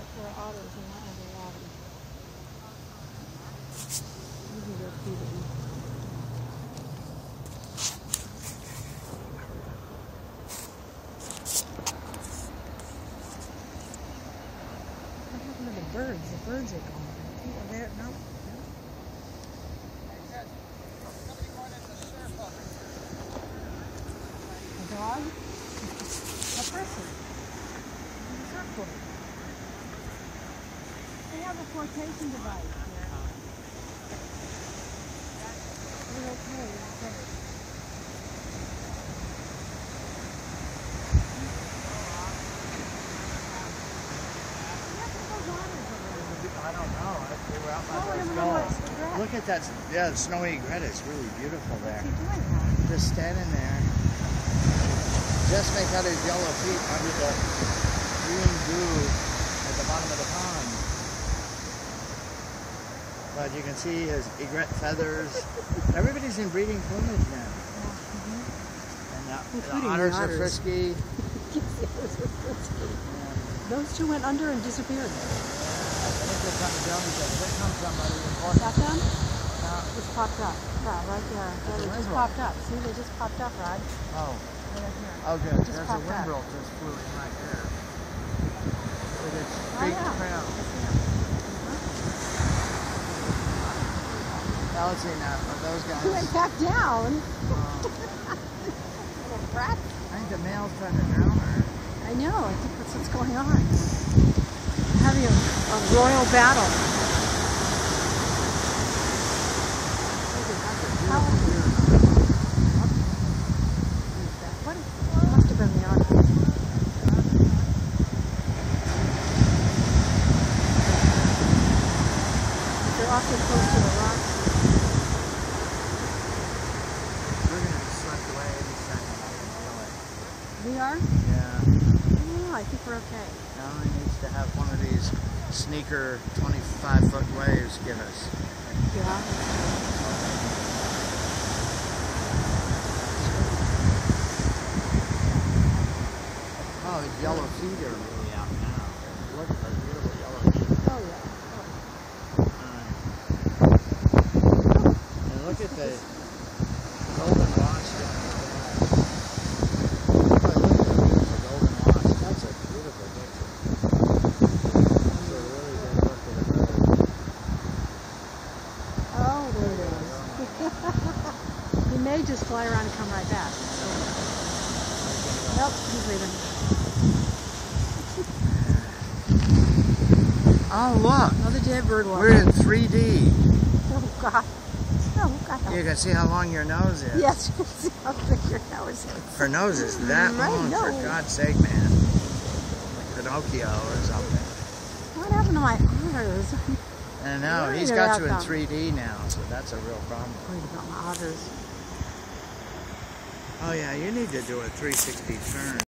for otters and not underwater. You can go feed it. What happened to the birds? The birds are gone. Are they? No. A dog? A person? A surfboard? They have a flotation device here. They're okay. They're okay. I don't know. They were out by those gulls. Look at that. Yeah, the snowy egret is really beautiful there. What's he doing now? Just standing there. Just make out his yellow feet under the green goo at the bottom of the pond. But you can see his egret feathers. Everybody's in breeding plumage now. And the otters are frisky. Those two went under and disappeared. I think they're trying to tell me that there comes somebody important. Got them? Just popped up. Yeah, right there. They just popped up. See, they just popped up, Rod. Oh. Right here. Oh, good. There's a windrow just flew in right there. With its big trail. Now let's see now. Those guys. He went back down. Little brat. I think the male's trying to drown her. I know. I think that's what's going on. Having a royal battle. What must have been the otter? They're awfully close to the rocks. We're going to be swept away any second. We are? Yeah. Oh, I think we're okay. Now he needs to have one of these sneaker 25-foot waves give us. Yeah. Oh, his yellow feet are really out now. Look at those beautiful yellow feet. Oh, yeah. And look at the golden wash down there. Oh, look at the beautiful golden wash. That's a beautiful picture. That's a really good look at a bird. Oh, there it is. He may just fly around and come right back. Nope, he's leaving. Oh, look. Another dead bird walking. We're in 3D. Oh, God. Oh, God. You can see how long your nose is. Yes, you can see how big your nose is. Her nose is that long, for God's sake, man. Like Pinocchio or something. What happened to my otters? I know, he's got you in 3D now, so that's a real problem. Worried about my otters. Oh yeah, you need to do a 360 turn.